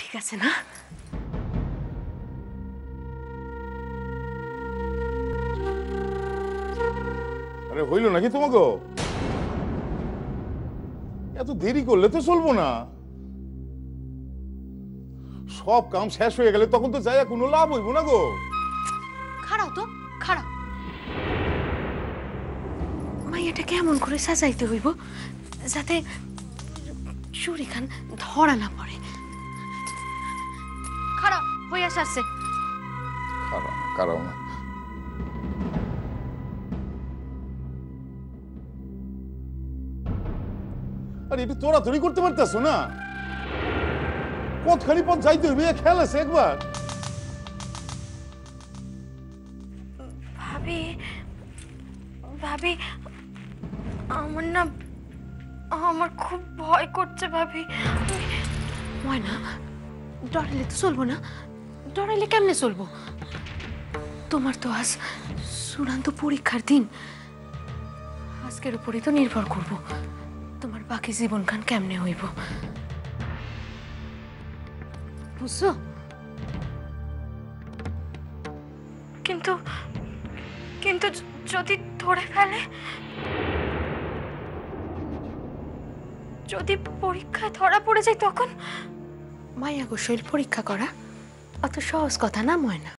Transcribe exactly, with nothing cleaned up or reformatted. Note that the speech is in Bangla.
ঠিক আছে না? আরে হইল নাকি তোমাকে? এত দেরি করলে তো চলবো না। সব কাম শেষ হয়ে গেলে তখন তো যাইয়া কোনো লাভ হইব না গো। খাড়াও তো, খাড়াও। মাইয়াটা কেমন করে সাজাইতে হইব যাতে চুরি খান ধরা না পড়ে? খাড়াও হইয়া সারছে। খারাপ খারাপ না। আরে এটা তোরা তৈরি করতে পারতেছ না? কতখানি পথ যাইতে হইবে খেয়াল আছে একবার? ভাবি ভাবি আমার না আমার খুব ভয় করছে ভাবি। ময়না ডরাইলে তো চলবো না। ডরাইলে কেমনে চলবো? তোমার তো আজ চূড়ান্ত পরীক্ষার দিন। আজকের উপরেই তো নির্ভর করব তোমার বাকি জীবনখান কেমনে হইব, বুঝছো? কিন্তু কিন্তু যদি ধরে ফেলে, যদি পরীক্ষায় ধরা পড়ে যায় তখন? মায়া গো, শৈল পরীক্ষা করা অত সহজ কথা না ময়না।